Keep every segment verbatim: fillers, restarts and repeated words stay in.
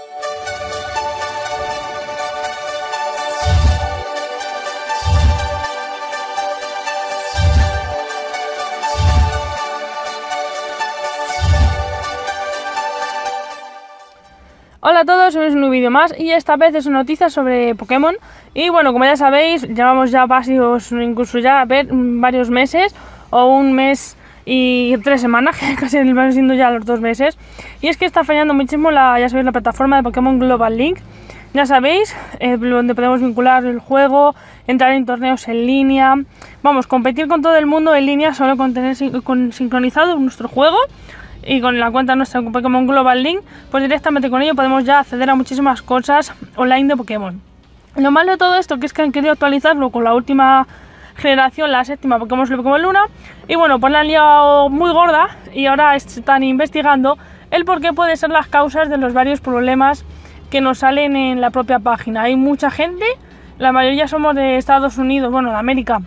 Hola a todos, hoy es un nuevo vídeo más y esta vez es una noticia sobre Pokémon. Y bueno, como ya sabéis, llevamos ya varios, incluso ya a ver, varios meses o un mes y tres semanas, que casi van siendo ya los dos meses. Y es que está fallando muchísimo la, ya sabéis, la plataforma de Pokémon Global Link. Ya sabéis, eh, donde podemos vincular el juego, entrar en torneos en línea, vamos, competir con todo el mundo en línea solo con tener con, sincronizado nuestro juego. Y con la cuenta nuestra Pokémon Global Link, pues directamente con ello podemos ya acceder a muchísimas cosas online de Pokémon. Lo malo de todo esto que es que han querido actualizarlo con la última generación, la séptima Pokémon Sol y Pokémon Luna, y bueno, pues la han liado muy gorda y ahora están investigando el por qué pueden ser las causas de los varios problemas que nos salen en la propia página. Hay mucha gente, la mayoría somos de Estados Unidos, bueno, de América,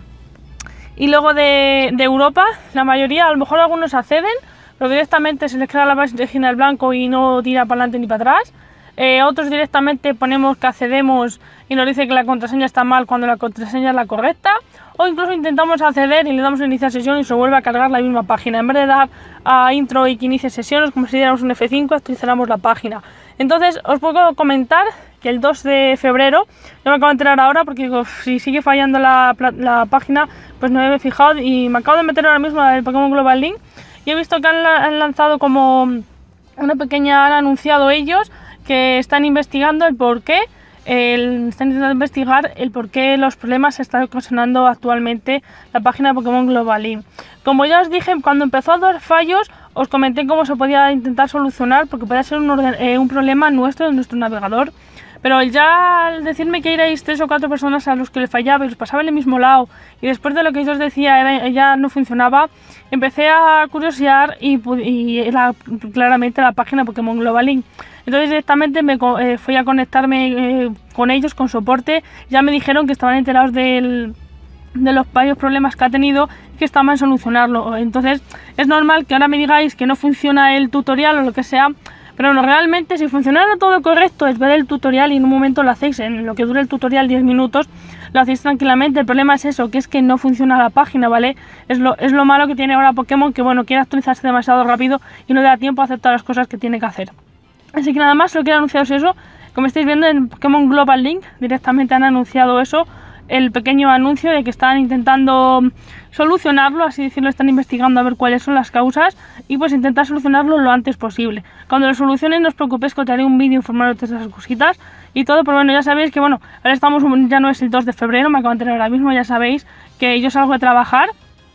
y luego de, de Europa, la mayoría, a lo mejor algunos acceden, pero directamente se les queda la página en blanco y no tira para adelante ni para atrás. Eh, otros directamente ponemos que accedemos y nos dice que la contraseña está mal cuando la contraseña es la correcta. O incluso intentamos acceder y le damos a iniciar sesión y se vuelve a cargar la misma página. En vez de dar a intro y que inicie sesiones, como si diéramos un F cinco, actualizáramos la página. Entonces os puedo comentar que el dos de febrero, yo me acabo de enterar ahora porque uf, si sigue fallando la, la página, pues no me he fijado y me acabo de meter ahora mismo en el Pokémon Global Link. Y he visto que han, han lanzado como una pequeña, han anunciado ellos que están investigando el por qué, el, están intentando investigar el por qué los problemas se están ocasionando actualmente la página de Pokémon Global Link. Como ya os dije, cuando empezó a dar fallos, os comenté cómo se podía intentar solucionar, porque puede ser un, orden, eh, un problema nuestro, de nuestro navegador. Pero ya al decirme que erais tres o cuatro personas a los que le fallaba y os pasaba en el mismo lado, y después de lo que yo os decía era, ya no funcionaba, empecé a curiosear y, y era claramente la página Pokémon Global Link. Entonces directamente me eh, fui a conectarme eh, con ellos, con soporte. Ya me dijeron que estaban enterados del, de los varios problemas que ha tenido y que estaban en solucionarlo. Entonces es normal que ahora me digáis que no funciona el tutorial o lo que sea. Pero bueno, realmente si funcionara todo correcto es ver el tutorial y en un momento lo hacéis, en lo que dure el tutorial diez minutos, lo hacéis tranquilamente. El problema es eso, que es que no funciona la página, ¿vale? Es lo, es lo malo que tiene ahora Pokémon, que bueno, quiere actualizarse demasiado rápido y no le da tiempo a hacer todas las cosas que tiene que hacer. Así que nada más, lo que quiero anunciaros eso, como estáis viendo en Pokémon Global Link, directamente han anunciado eso, el pequeño anuncio de que están intentando solucionarlo, así decirlo, están investigando a ver cuáles son las causas y pues intentar solucionarlo lo antes posible. Cuando lo solucionen no os preocupéis que os haré un vídeo informaros de esas cositas y todo, pero bueno, ya sabéis que bueno, ahora estamos, ya no es el dos de febrero, me acabo de enterar ahora mismo, ya sabéis que yo salgo de trabajar.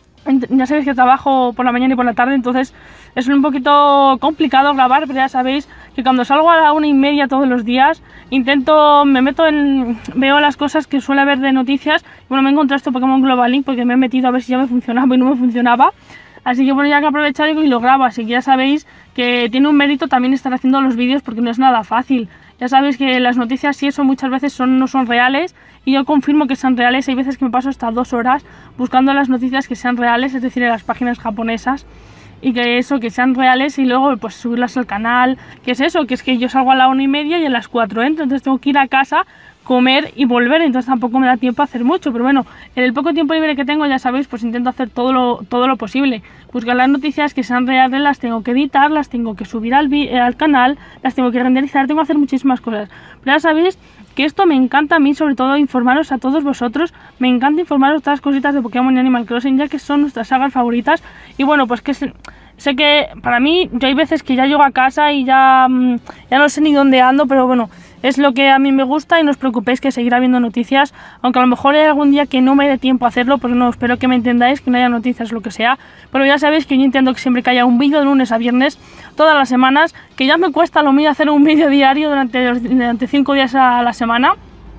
Ya sabéis que trabajo por la mañana y por la tarde, entonces es un poquito complicado grabar, pero ya sabéis que cuando salgo a la una y media todos los días, intento, me meto en, veo las cosas que suele haber de noticias. Bueno, me he encontrado este Pokémon Global Link porque me he metido a ver si ya me funcionaba y no me funcionaba. Así que bueno, ya que he aprovechado y lo grabo, así que ya sabéis que tiene un mérito también estar haciendo los vídeos porque no es nada fácil. Ya sabéis que las noticias sí eso muchas veces son, no son reales y yo confirmo que son reales. Hay veces que me paso hasta dos horas buscando las noticias que sean reales, es decir, en las páginas japonesas, y que eso, que sean reales y luego pues subirlas al canal. Que es eso, que es que yo salgo a la una y media y a las cuatro entro, entonces tengo que ir a casa, comer y volver, entonces tampoco me da tiempo a hacer mucho, pero bueno, en el poco tiempo libre que tengo, ya sabéis, pues intento hacer todo lo, todo lo posible, buscar las noticias que sean reales, las tengo que editar, las tengo que subir al, al canal, las tengo que renderizar, tengo que hacer muchísimas cosas, pero ya sabéis que esto me encanta a mí, sobre todo informaros a todos vosotros, me encanta informaros todas las cositas de Pokémon y Animal Crossing, ya que son nuestras sagas favoritas, y bueno, pues que sé, sé que para mí, yo hay veces que ya llego a casa y ya, ya no sé ni dónde ando, pero bueno, es lo que a mí me gusta y no os preocupéis que seguirá habiendo noticias, aunque a lo mejor hay algún día que no me dé tiempo a hacerlo, pues no, espero que me entendáis, que no haya noticias, lo que sea, pero ya sabéis que yo intento que siempre que haya un vídeo de lunes a viernes, todas las semanas, que ya me cuesta lo mío hacer un vídeo diario durante, los, durante cinco días a la semana,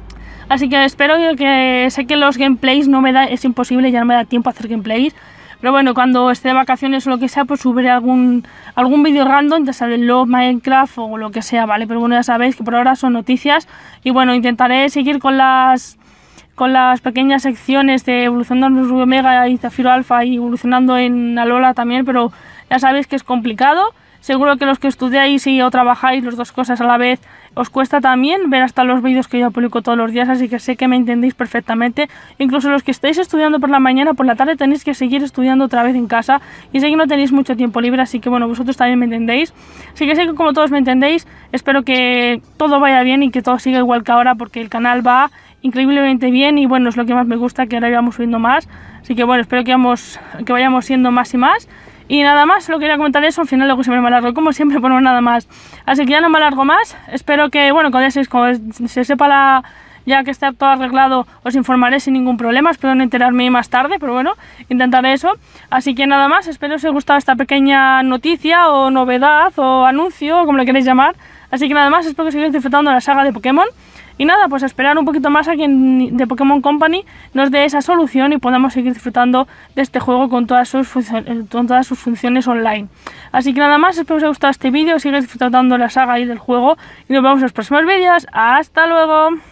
así que espero que, sé que los gameplays no me da, es imposible, ya no me da tiempo a hacer gameplays, pero bueno, cuando esté de vacaciones o lo que sea, pues subiré algún, algún vídeo random, ya sabéis, Love, Minecraft o lo que sea, ¿vale? Pero bueno, ya sabéis que por ahora son noticias y bueno, intentaré seguir con las con las pequeñas secciones de evolucionando en Rubio Omega y Zafiro Alpha y evolucionando en Alola también, pero ya sabéis que es complicado. Seguro que los que estudiáis y o trabajáis las dos cosas a la vez os cuesta también ver hasta los vídeos que yo publico todos los días, así que sé que me entendéis perfectamente. Incluso los que estáis estudiando por la mañana, por la tarde tenéis que seguir estudiando otra vez en casa y sé que no tenéis mucho tiempo libre, así que bueno, vosotros también me entendéis. Así que sé que como todos me entendéis, espero que todo vaya bien y que todo siga igual que ahora, porque el canal va increíblemente bien y bueno, es lo que más me gusta, que ahora vamos subiendo más. Así que bueno, espero que, vamos, que vayamos siendo más y más. Y nada más, solo quería comentar eso, al final luego siempre me alargo, como siempre, pero nada más. Así que ya no me alargo más, espero que, bueno, cuando se, cuando se sepa la, ya que está todo arreglado, os informaré sin ningún problema, espero no enterarme más tarde, pero bueno, intentaré eso. Así que nada más, espero que os haya gustado esta pequeña noticia o novedad o anuncio, o como le queréis llamar. Así que nada más, espero que sigáis disfrutando de la saga de Pokémon. Y nada, pues esperar un poquito más a que de Pokémon Company nos dé esa solución y podamos seguir disfrutando de este juego con todas sus, con todas sus funciones online. Así que nada más, espero que os haya gustado este vídeo, sigáis disfrutando de la saga y del juego y nos vemos en los próximos vídeos. ¡Hasta luego!